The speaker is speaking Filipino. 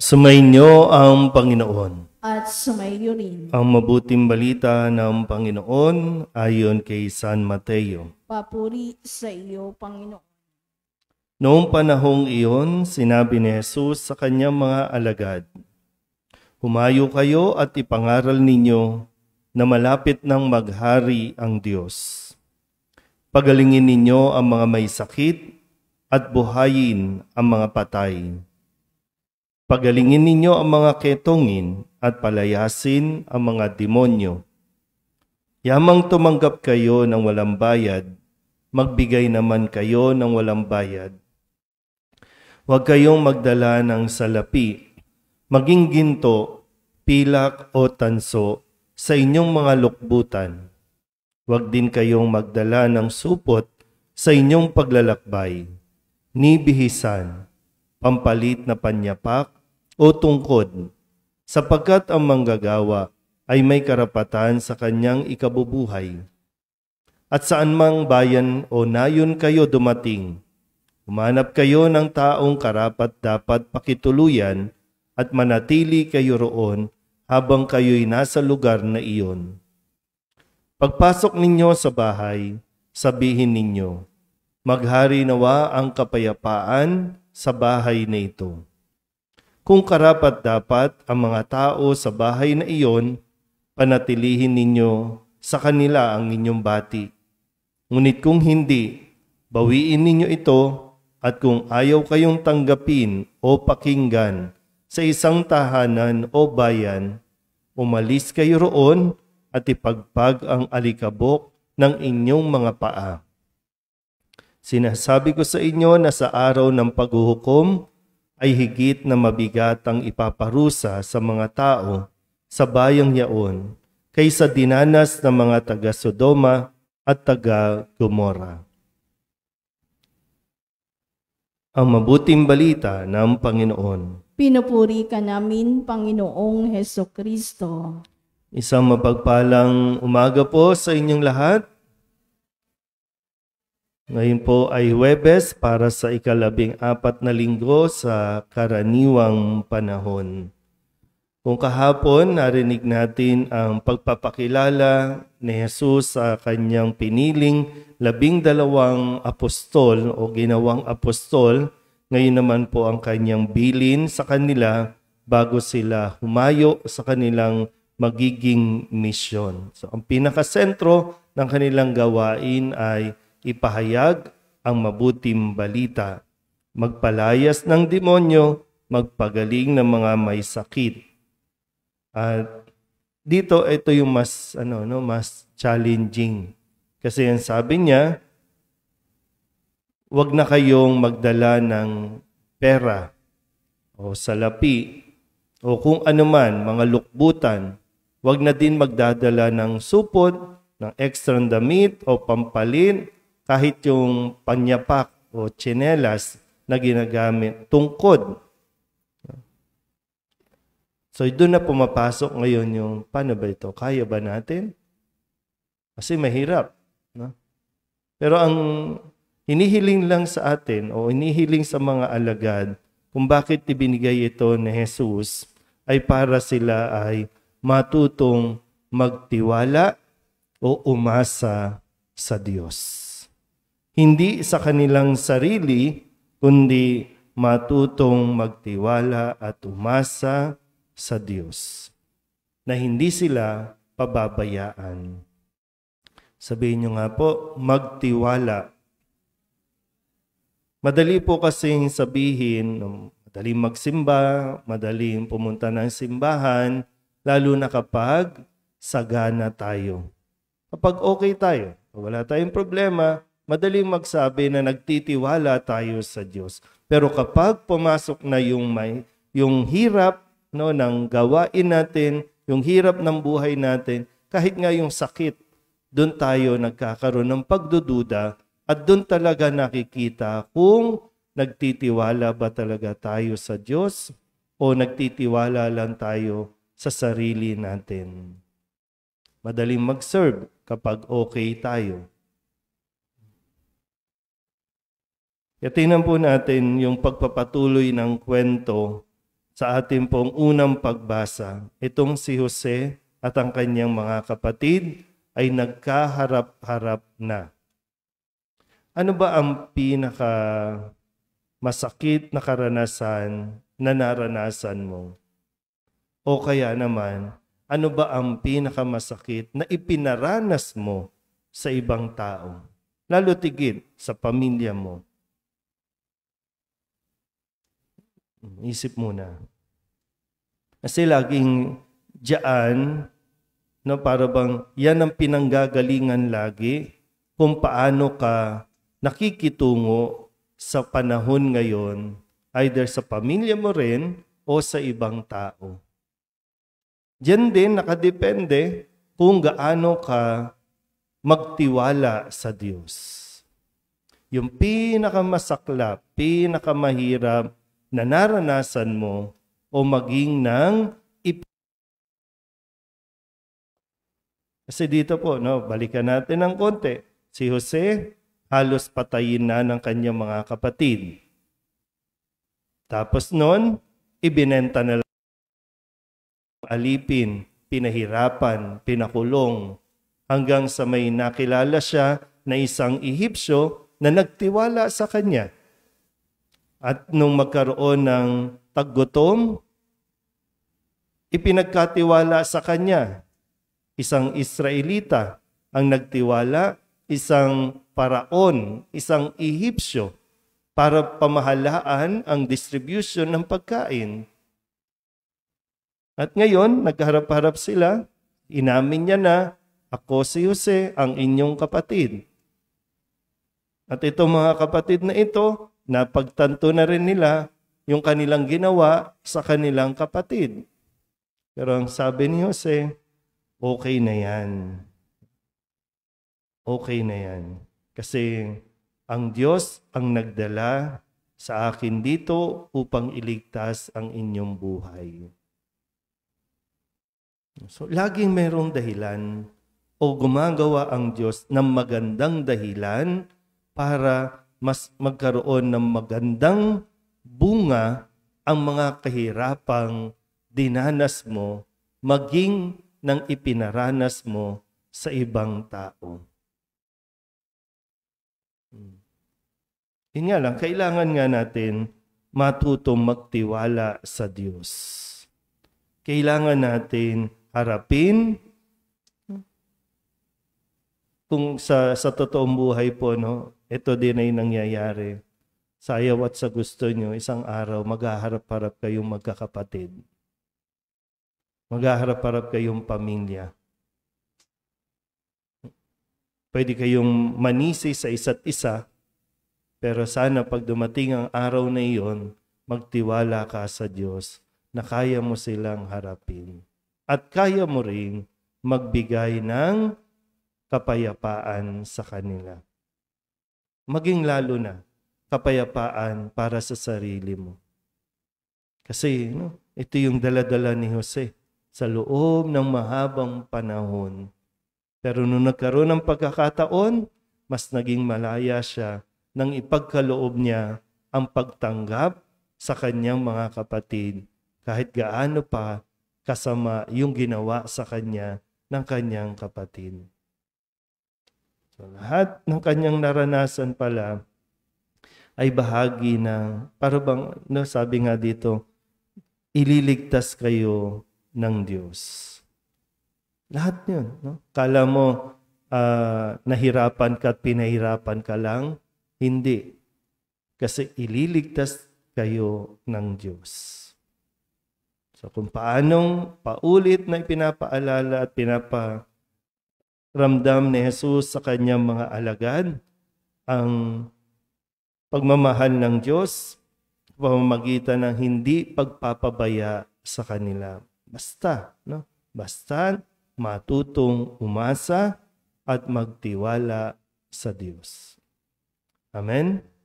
Sumainyo ang Panginoon. At sumaiyo rin. Ang mabuting balita ng Panginoon ayon kay San Mateo. Papuri sa iyo, Panginoon. Noong panahong iyon, sinabi ni Jesus sa kanyang mga alagad, "Humayo kayo at ipangaral ninyo na malapit nang maghari ang Diyos. Pagalingin ninyo ang mga may sakit at buhayin ang mga patay. Pagalingin ninyo ang mga ketongin at palayasin ang mga demonyo. Yamang tumanggap kayo ng walang bayad, magbigay naman kayo ng walang bayad. Huwag kayong magdala ng salapi, maging ginto, pilak o tanso sa inyong mga lukbutan. Huwag din kayong magdala ng supot sa inyong paglalakbay, ni bihisan, pampalit na panyapak o tungkod, sapagkat ang manggagawa ay may karapatan sa kanyang ikabubuhay. At saan mang bayan o nayon kayo dumating, humanap kayo ng taong karapat-dapat pakituluyan at manatili kayo roon habang kayo'y nasa lugar na iyon. Pagpasok ninyo sa bahay, sabihin ninyo, maghari nawa ang kapayapaan sa bahay na ito. Kung karapat-dapat ang mga tao sa bahay na iyon, panatilihin ninyo sa kanila ang inyong bati. Ngunit kung hindi, bawiin ninyo ito, at kung ayaw kayong tanggapin o pakinggan sa isang tahanan o bayan, umalis kayo roon at ipagpag ang alikabok ng inyong mga paa. Sinasabi ko sa inyo na sa araw ng paghuhukom ay higit na mabigat ang ipaparusa sa mga tao sa bayang yaon kaysa dinanas ng mga taga-Sodoma at taga-Gomora." Ang mabuting balita ng Panginoon. Pinupuri ka namin, Panginoong Hesukristo. Isang mapagpalang umaga po sa inyong lahat. Ngayon po ay Huwebes para sa ika-14 na linggo sa karaniwang panahon. Kung kahapon narinig natin ang pagpapakilala ni Jesus sa kanyang piniling 12 apostol o ginawang apostol, ngayon naman po ang kanyang bilin sa kanila bago sila humayo sa kanilang magiging misyon. So ang pinakasentro ng kanilang gawain ay ipahayag ang mabuting balita, magpalayas ng demonyo, magpagaling ng mga may sakit. At dito ito yung mas mas challenging. Kasi ang sabi niya, huwag na kayong magdala ng pera o salapi o kung anuman, mga lukbutan. Huwag na din magdadala ng supot, ng extra damit o pampalin, kahit yung panyapak o tsinelas na ginagamit, tungkod. So doon na pumapasok ngayon yung, paano ba ito? Kaya ba natin? Kasi mahirap. No? Pero ang hinihiling lang sa atin o hinihiling sa mga alagad kung bakit ibinigay ito ni Jesus ay para sila ay matutong magtiwala o umasa sa Diyos. Hindi sa kanilang sarili, kundi matutong magtiwala at umasa sa Diyos, na hindi sila pababayaan. Sabihin nyo nga po, magtiwala. Madali po kasing sabihin, madaling magsimba, madaling pumunta ng simbahan, lalo na kapag sagana tayo. Kapag okay tayo, wala tayong problema, madaling magsabi na nagtitiwala tayo sa Diyos. Pero kapag pumasok na yung hirap ng gawain natin, yung hirap ng buhay natin, kahit nga yung sakit, doon tayo nagkakaroon ng pagdududa at doon talaga nakikita kung nagtitiwala ba talaga tayo sa Diyos o nagtitiwala lang tayo sa sarili natin. Madaling mag-serve kapag okay tayo. Tingnan po natin yung pagpapatuloy ng kwento sa ating pong unang pagbasa, itong si Jose at ang kanyang mga kapatid ay nagkaharap-harap na. Ano ba ang pinaka masakit na karanasan na naranasan mo? O kaya naman, ano ba ang pinakamasakit na ipinaranas mo sa ibang tao? Lalo tigit sa pamilya mo. Isip muna. Kasi laging diyan, no, para bang yan ang pinanggagalingan lagi kung paano ka nakikitungo sa panahon ngayon, either sa pamilya mo rin o sa ibang tao. Diyan din nakadepende kung gaano ka magtiwala sa Diyos. Yung pinakamasaklap, pinakamahirap na naranasan mo o maging ng Kasi dito po, no, balikan natin ng konti. Si Jose, halos patayin na ng kanyang mga kapatid. Tapos noon, ibinenta na lang alipin, pinahirapan, pinakulong, hanggang sa may nakilala siya na isang Ehipsyo na nagtiwala sa kanya. At nung magkaroon ng taggutom, ipinagkatiwala sa kanya. Isang Israelita ang nagtiwala, isang paraon, isang Ehipsyo para pamahalaan ang distribution ng pagkain. At ngayon, nagharap-harap sila. Inamin niya na, ako si Jose, ang inyong kapatid. At itong mga kapatid na ito, napagtanto na rin nila yung kanilang ginawa sa kanilang kapatid. Pero ang sabi ni Jose, okay na yan. Okay na yan. Kasi ang Diyos ang nagdala sa akin dito upang iligtas ang inyong buhay. So, laging mayroong dahilan o gumagawa ang Diyos ng magandang dahilan para mas magkaroon ng magandang bunga ang mga kahirapang dinanas mo, maging ng ipinaranas mo sa ibang tao. Yun nga lang, kailangan nga natin matutong magtiwala sa Diyos. Kailangan natin harapin kung sa totoong buhay po, no, ito din ay nangyayari. Sa ayaw at sa gusto nyo, isang araw maghaharap-harap kayong magkakapatid. Maghaharap-harap kayong pamilya. Pwede kayong manisi sa isa't isa, pero sana pag dumating ang araw na iyon, magtiwala ka sa Diyos na kaya mo silang harapin. At kaya mo ring magbigay ng kapayapaan sa kanila. Maging lalo na kapayapaan para sa sarili mo. Kasi ito yung dala-dala ni Jose sa loob ng mahabang panahon. Pero nung nagkaroon ng pagkakataon, mas naging malaya siya nang ipagkaloob niya ang pagtanggap sa kanyang mga kapatid kahit gaano pa kasama yung ginawa sa kanya ng kanyang kapatid. So, lahat ng kanyang naranasan pala ay bahagi ng, parang sabi nga dito, ililigtas kayo ng Diyos. Lahat yun. No? Kala mo nahirapan ka at pinahirapan ka lang? Hindi. Kasi ililigtas kayo ng Diyos. So kung paanong paulit na ipinapaalala at pinaparamdam ni Jesus sa kanyang mga alagad, ang pagmamahal ng Diyos, pamamagitan ng hindi pagpapabaya sa kanila. Basta matutong umasa at magtiwala sa Diyos. Amen?